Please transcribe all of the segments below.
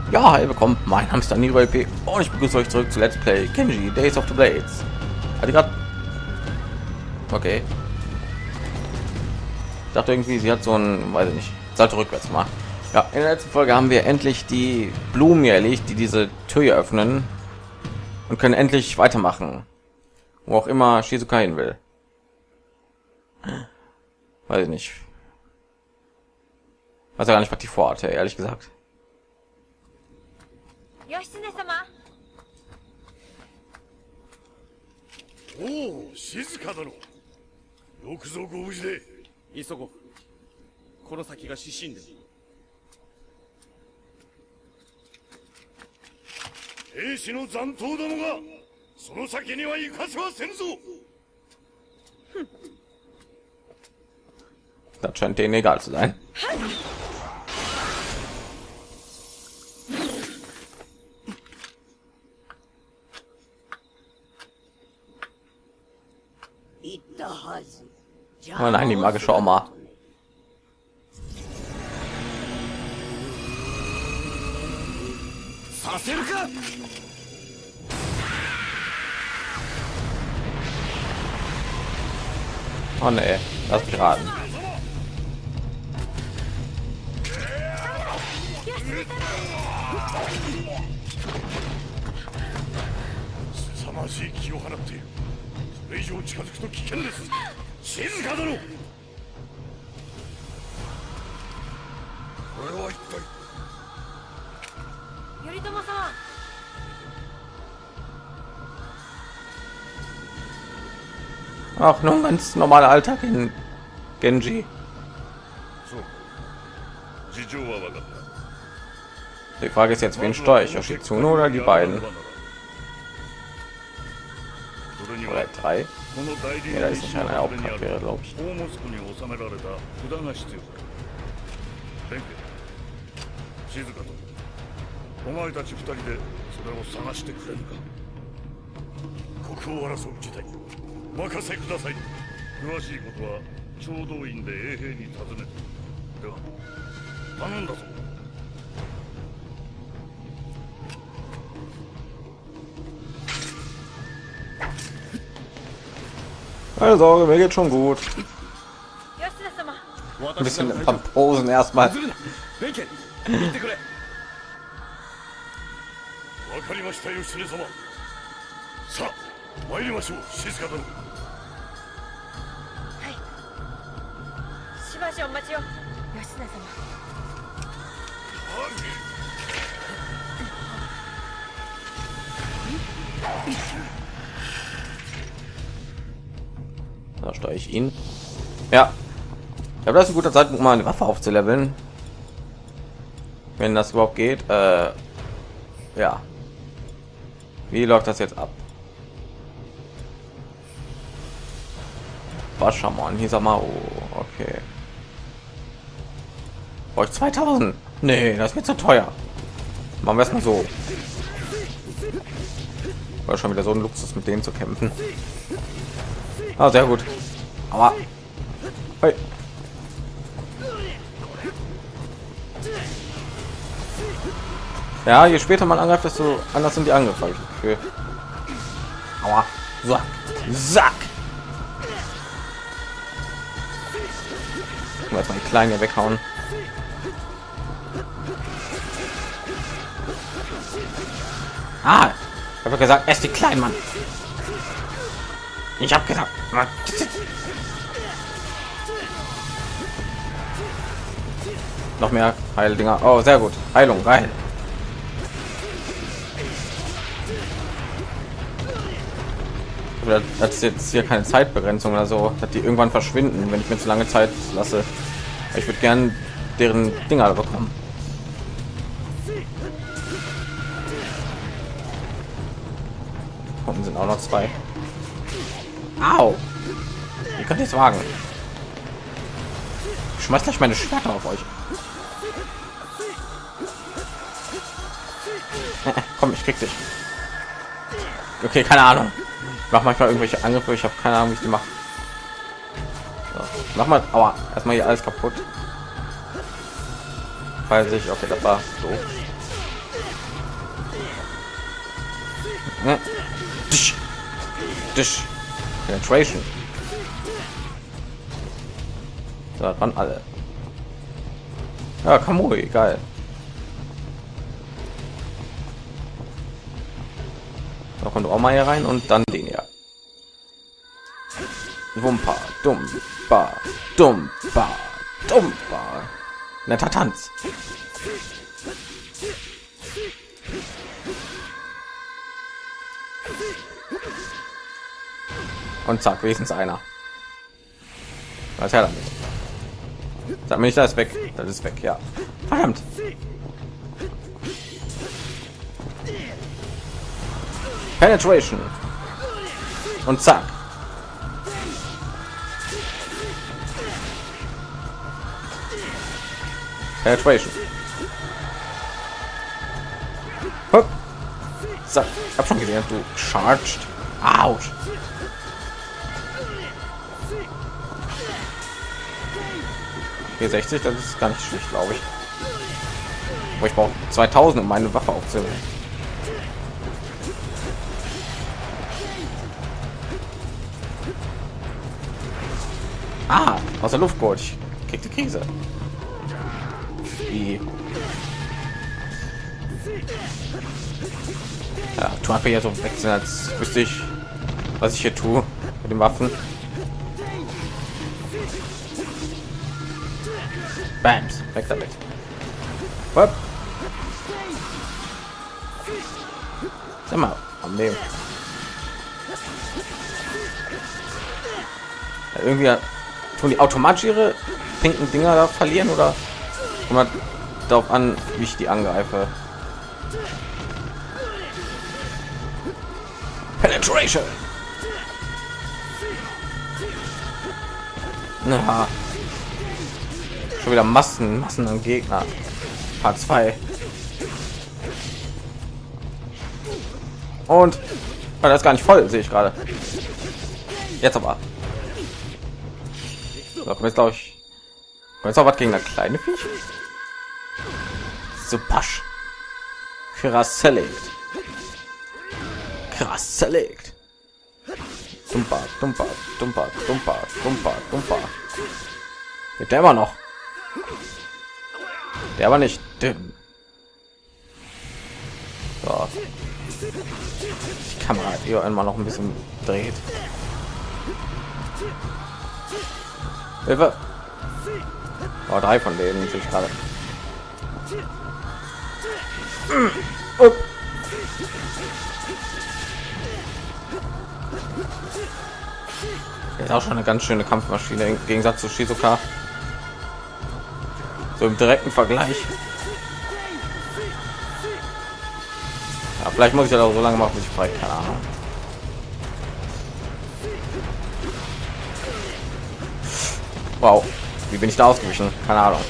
Ja, hey, willkommen. Mein Name ist Daniel P. und ich begrüße euch zurück zu Let's Play Kenji Days of the Blades. Hatte gerade. Okay. Ich dachte irgendwie, sie hat so ein, weiß ich nicht, Salto rückwärts gemacht. Ja, in der letzten Folge haben wir endlich die Blumen hier erlegt, die diese Tür hier öffnen und können endlich weitermachen, wo auch immer Shizuka hin will. Weiß ich nicht. Weiß ja gar nicht, was die vorhatte, ehrlich gesagt. 義経様。 おお、静か殿。よくぞご無事で。 急ごう。この先が指針で。 兵士の残党どもがその先には行かせはせんぞ。 Das scheint denen egal zu sein. Oh nein, die magische Oma. Oh ne, lass mich raten. 凄まじい気を放っている。それ以上近づくと危険です。静か殿。これは一体。 頼朝様。 Ach, nur ein ganz normaler Alltag in Genji. そう。事情は分かった。 Die Frage ist jetzt, wen steuere ich? Yoshitsuno oder die beiden? Oder drei? Ja, da ist nicht eine Hauptcharaktere, glaube ich. 静かとお前たち二人でそれを探してくれるか。国を争う事態任せください。詳しいことは聴導員で衛兵に尋ねて。では頼んだぞ。 Keine Sorge, mir geht schon gut. 義経様。 Ein bisschen Pamposen erstmal. わかりました義経様。さあ参りましょう静か殿。 しばしお待ちを。義経様。 Da steuere ich ihn. Ja. Ja, das ist ein guter Zeitpunkt, mal eine Waffe aufzuleveln. Wenn das überhaupt geht. Ja. Wie läuft das jetzt ab? Waschermann, Hisamao. Okay. Brauche ich 2000? Nee, das wird zu teuer. Machen wir es mal so. War schon wieder so ein Luxus, mit denen zu kämpfen. Ah, sehr gut. Aber hey. Ja, je später man angreift, desto anders sind die Angriffe. Hab ich das Gefühl. Aua. So. Zack. Jetzt mal die Kleinen hier weghauen. Ah, ich habe gesagt, erst die Kleinen, Mann. Ich habe gesagt. Noch mehr Heildinger. Oh, sehr gut. Heilung, geil. Das ist jetzt hier keine Zeitbegrenzung oder so, dass die irgendwann verschwinden, wenn ich mir zu lange Zeit lasse. Ich würde gern deren Dinger bekommen. Unten sind auch noch zwei. Au! Wie könnt ihr es wagen? Ich schmeiß gleich meine Schwerter auf euch. Komm, ich krieg dich. Okay, keine Ahnung. Ich mach manchmal irgendwelche Angriffe. Ich habe keine Ahnung, wie ich die mache. So, mach mal. Aua, erstmal hier alles kaputt. Falls ich. Okay, das war so. Ne? Disch. Disch. Penetration. Da dran alle. Ja, Kamui, geil. Da kommt auch mal hier rein und dann den ja. Wumpa, dumpa, dumpa, dumpa. Netter Tanz. Und zack, wenigstens einer. Was her damit? Sag mir nicht, das ist weg. Das ist weg, ja. Verdammt. Penetration. Und zack. Penetration. Hopp. Zack. Ich hab schon gesehen, du charged. Autsch. Hier 60, das ist gar nicht schlecht, glaube ich. Aber ich brauche 2000, um meine Waffe aufzunehmen. Ah, aus der Luft geholt. Ich krieg die Krise. Wie? Ja, tu einfach hier so wechseln, als wüsste ich, was ich hier tue mit den Waffen. Bams, weg damit. Hopp. Sag mal, am Leben. Ja, irgendwie tun die automatisch ihre pinken Dinger da verlieren oder kommt man darauf an, wie ich die angreife? Penetration. Na, schon wieder Massen an Gegner. Part 2. Und das ist gar nicht voll, sehe ich gerade. Jetzt aber. So, kommt jetzt glaube ich. Kommt jetzt auch was gegen das kleine Viech. So pasch. Krass zerlegt. Krass zerlegt. Dumper, dumper, dumper, dumper, dumper, dumper. Lebt der immer noch? Der aber nicht dünn. So. Die Kamera hier einmal noch ein bisschen dreht. Hilfe! Oh, 3 von denen natürlich gerade. Oh. Er ist auch schon eine ganz schöne Kampfmaschine im Gegensatz zu Shizuka. So im direkten Vergleich. Ja, vielleicht muss ich das auch so lange machen, bis ich frei, keine Ahnung. Wow, wie bin ich da ausgewichen? Keine Ahnung.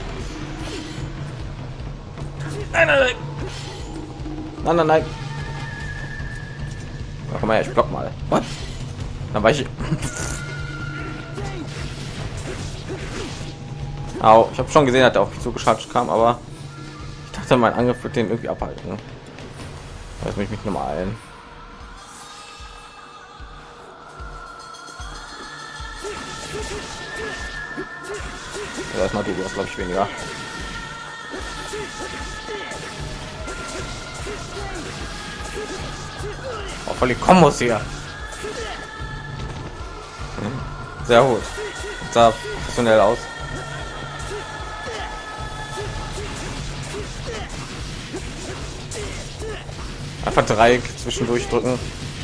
Nein, nein, nein. Nein, nein, nein. Na, komm mal her, ich block mal. What? Dann war ich. Au, ich habe schon gesehen, dass er auf mich zugeschaltet kam, aber ich dachte, mein Angriff wird den irgendwie abhalten. Lass mich nochmal ein. Ja, erstmal du hast, glaube ich, weniger. Oh, voll die Kombos hier. Sehr gut. Sah professionell aus. Einfach Dreieck zwischendurch drücken.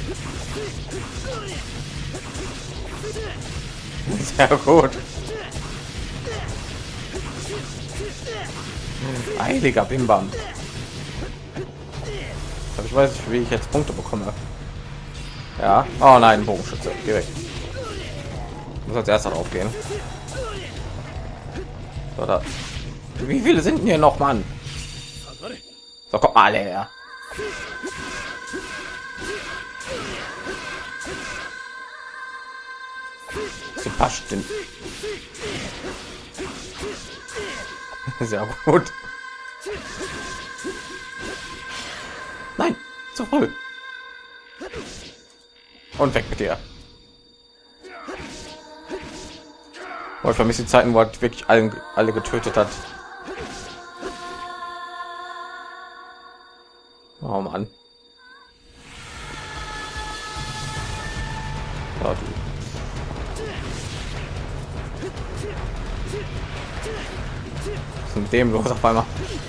Sehr gut. Heiliger Bimbam. Aber ich weiß nicht, wie ich jetzt Punkte bekomme. Ja. Oh nein, Bogenschütze. Geh weg. Muss als erster drauf gehen. So, da. Wie viele sind denn hier noch, Mann? So, kommt mal alle her. So passt denn. Sehr gut. Nein, zu voll. Und weg mit dir. Oh, ich vermisse die Zeiten, wo er wirklich alle getötet hat. Oh Mann. Ja, du. Was ist mit dem los auf einmal?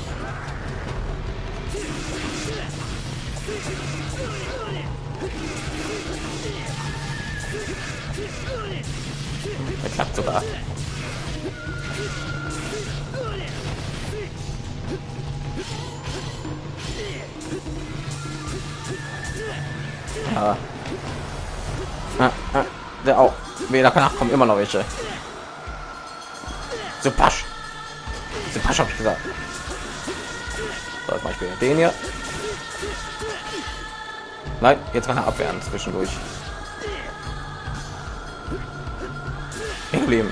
Er klappt sogar. Ja. Der auch. Weder danach kommen immer noch welche. So pasch. So pasch habe ich gesagt. So, jetzt mache ich wieder den hier. Nein, jetzt kann er abwehren zwischendurch. Problem.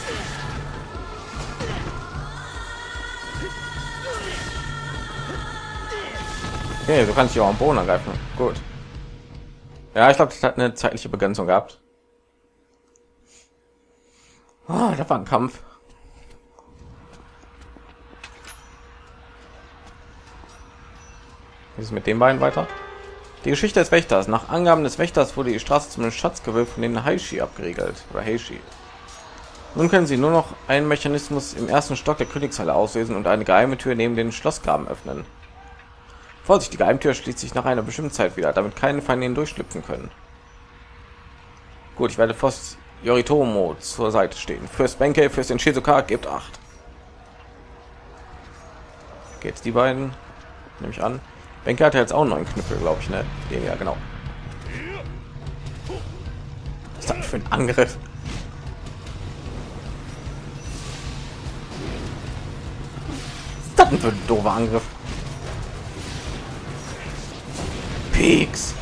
Okay, du kannst dich auch am Boden angreifen. Gut. Ja, ich glaube, das hat eine zeitliche Begrenzung gehabt. Ah, das war ein Kampf. Wie ist es mit den beiden weiter? Die Geschichte des Wächters. Nach Angaben des Wächters wurde die Straße zum Schatzgewölbe von den Heishi abgeriegelt. Oder Heishi. Nun können sie nur noch einen Mechanismus im ersten Stock der Königshalle auslösen und eine geheime Tür neben den Schlossgraben öffnen. Vorsicht, die Geheimtür schließt sich nach einer bestimmten Zeit wieder, damit keine Feinde ihn durchschlüpfen können. Gut, ich werde Fürst Yoritomo zur Seite stehen. Fürst Benkei, Fürst Shizuka, gebt 8. Geht's die beiden? Nehme ich an. Benkei hat jetzt auch einen neuen Knüppel, glaube ich, ne? Den, ja, genau. Was ist das für ein Angriff? Was ist das denn für ein doofer Angriff? Peaks.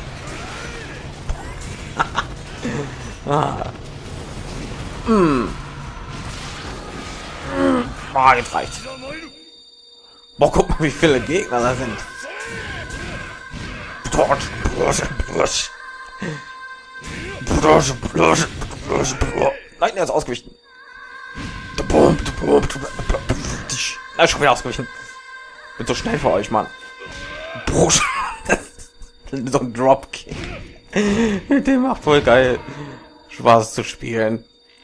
Oh, jetzt reicht's. Boah, guck mal, wie viele Gegner da sind. Nein, er ist ausgewichen. Er ist schon wieder ausgewichen. Bin so schnell für euch, Mann. So ein Dropkick. Dem macht voll geil Spaß zu spielen.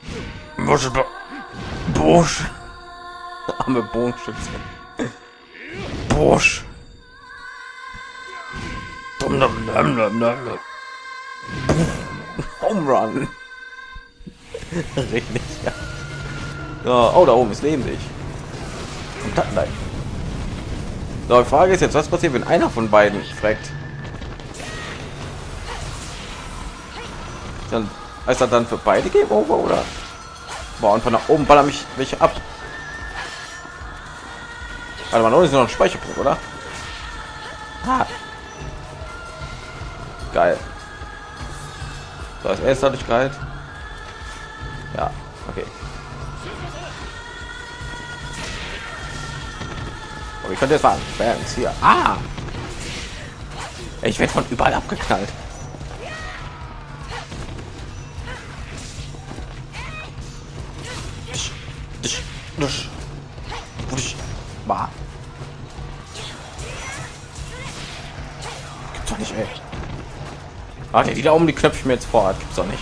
Busch. Arme Bogenschütze. Busch. Home Run. Richtig, ja. Ja. Oh, da oben ist lebensig. Und das nein. So, die Frage ist jetzt, was passiert, wenn einer von beiden fragt? Dann ist das dann für beide Game Over, oder? Boah, und von nach oben ballern mich welche ab. Warte mal, noch ist noch ein Speicherpunkt, oder? Ah. Geil. So, als erstes hatte ich geil. Ja, okay. Oh, wie könnt ihr es fahren? Fans hier. Ah! Ich werde von überall abgeknallt. Bah. Gibt's doch nicht, ey. Warte, die da oben, die knöpfe ich mir jetzt vor. Gibt's doch nicht.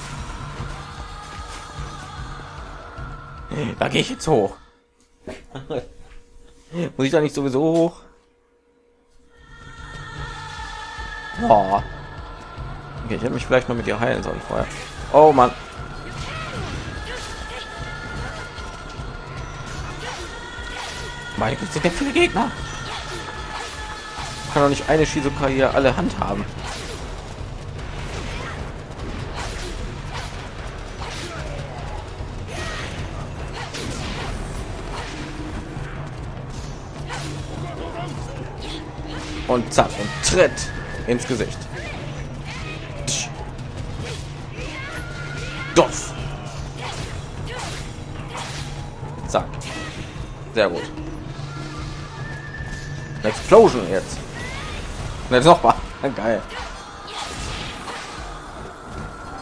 Da gehe ich jetzt hoch. Muss ich da nicht sowieso hoch? Oh. Okay, ich hätte mich vielleicht noch mit ihr heilen sollen vorher. Oh Mann. Meine Güte, sind ja viele Gegner. Kann doch nicht eine Shizuka hier alle Hand haben. Und zack, und tritt ins Gesicht. Doff. Zack. Sehr gut. Explosion jetzt. Und jetzt noch mal. Geil.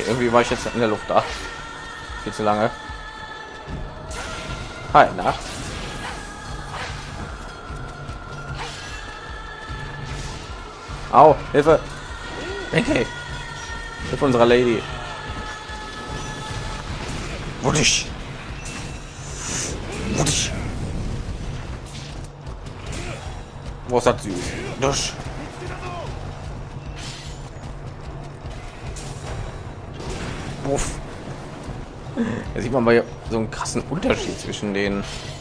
irgendwie war ich jetzt in der Luft da. Viel zu lange. Hi, na? Au, Hilfe! Okay. Hilfe unserer Lady. Wusch. Wusch. Was hat süß? Dusch. Uff. Da sieht man mal so einen krassen Unterschied zwischen denen.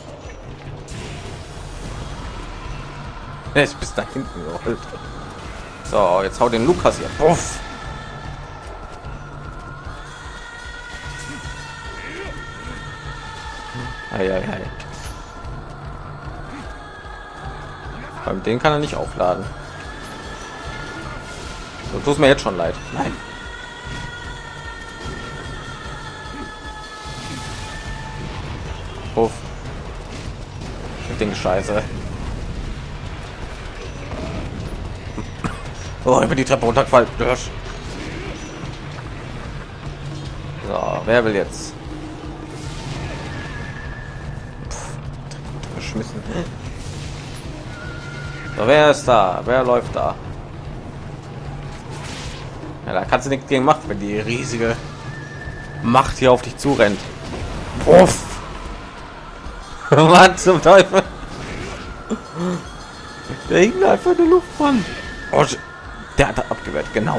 Er ist bis da hinten gerollt. So, jetzt haut den Lukas hier. Puff. Ei. Beim den kann er nicht aufladen. So tut mir jetzt schon leid. Nein. Puff. Ich denke Scheiße. Oh, über die Treppe runtergefallen. So, wer will jetzt? Geschmissen. So, wer ist da? Wer läuft da? Ja, da kannst du nichts gegen machen, wenn die riesige Macht hier auf dich zurennt. Puff. Was zum Teufel? Der hing einfach in der Luft von. Oh, der hat abgewehrt, genau.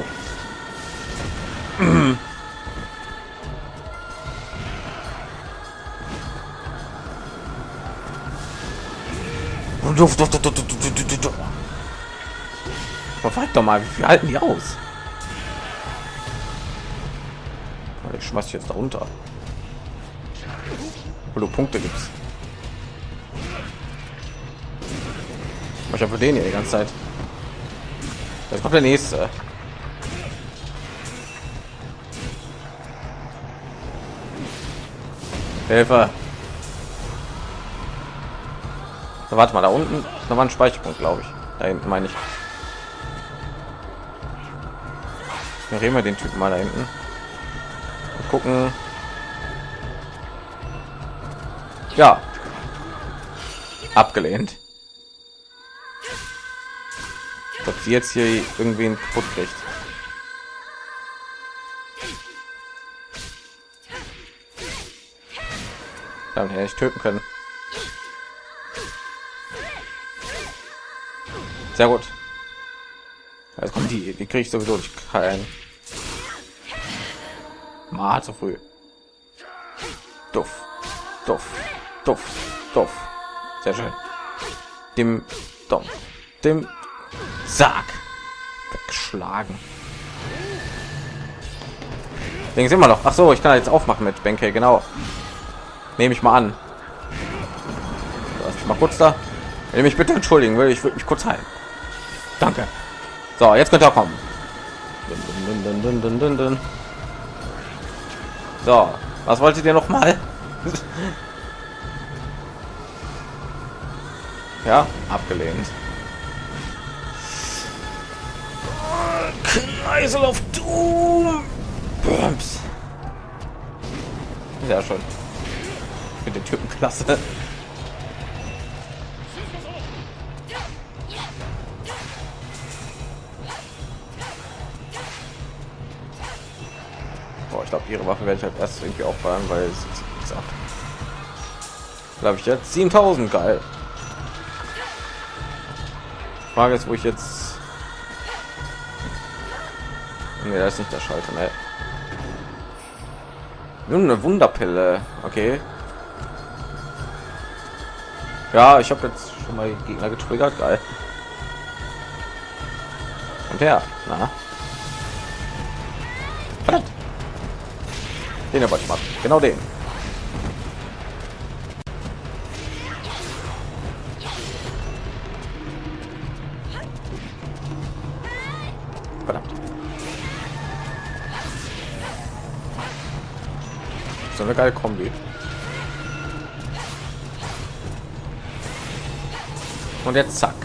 Verfolgt doch mal, wie viel halten die aus? Ich schmeiß dich jetzt da runter. Wo du Punkte gibst. Ich habe für den hier die ganze Zeit. Jetzt kommt der nächste. Hilfe. So, warte mal, da unten da war ein Speicherpunkt, glaube ich. Da hinten meine ich. Wir reden wir den Typen mal da hinten. Und gucken. Ja. Abgelehnt. Ob sie jetzt hier irgendwie kaputt kriegt. Dann hätte ich töten können. Sehr gut. Jetzt kommt die kriege ich sowieso nicht kein. Mal zu früh. Duff, duff, duff, duff. Sehr schön. Dem Dom. Dem Sarg. Weggeschlagen. Denken Sie immer noch. Ach so, ich kann jetzt aufmachen mit Benkei, genau. Nehme ich mal an. Lass mich mal kurz da. Wenn ihr mich bitte entschuldigen will, ich würde mich kurz heilen. Danke. So, jetzt könnt ihr kommen. So, was wolltet ihr noch mal? Ja, abgelehnt. Kreisel auf Doom. Bums. Ja, schon. Mit den Typen klasse. Boah, ich glaube, ihre Waffe werde ich halt erst irgendwie aufbauen, weil es gesagt. Glaube ich jetzt 7000, geil. Frage ist, wo ich jetzt. Nee, da ist nicht der Schalter, ne? Nur eine Wunderpille, okay. Ja, ich habe jetzt schon mal die Gegner getriggert, geil. Und her, na. Verdammt. Den wollte ich machen, genau den. Verdammt. So eine geile Kombi. Und jetzt zack.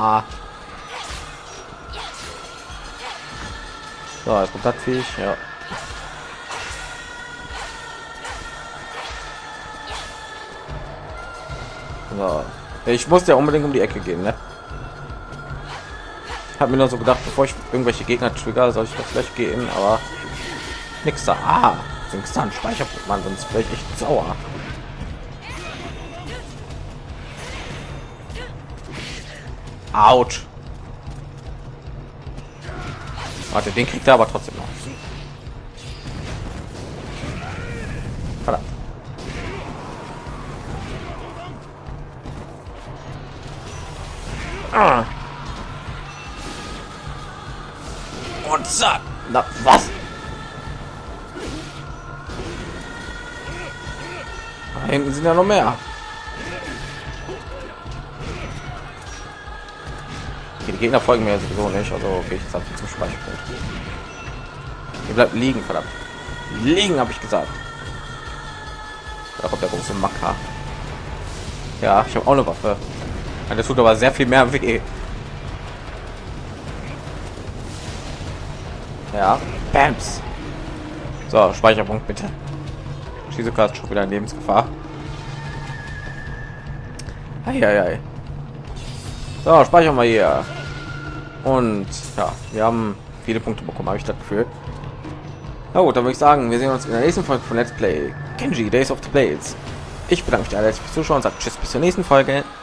Ah. So, jetzt kommt das Viech, ja. So. Ich musste ja unbedingt um die Ecke gehen, ne? Hab mir nur so gedacht, bevor ich irgendwelche Gegner trigger, soll ich das vielleicht gehen, aber nix da. Ah, nix da, ein Speicherpunkt, Mann, sonst wäre ich echt sauer. Autsch. Warte, den kriegt er aber trotzdem noch. Verdammt. Ah. Und zack. Na, was? Da hinten sind ja noch mehr. Okay, die Gegner folgen mir sowieso nicht, also gehe ich jetzt einfach zum Speicherpunkt. Ihr bleibt liegen, verdammt. Liegen, habe ich gesagt. Da kommt der große Macker. Ja, ich habe auch eine Waffe. Das tut aber sehr viel mehr weh. Ja, Bams. So, Speicherpunkt bitte. Shizuka ist schon wieder in Lebensgefahr. Eieiei. So, speichern wir hier. Und ja, wir haben viele Punkte bekommen, habe ich das Gefühl. Na gut, dann würde ich sagen, wir sehen uns in der nächsten Folge von Let's Play Kenji Days of the Blades. Ich bedanke mich alle fürs Zuschauen und sage tschüss bis zur nächsten Folge.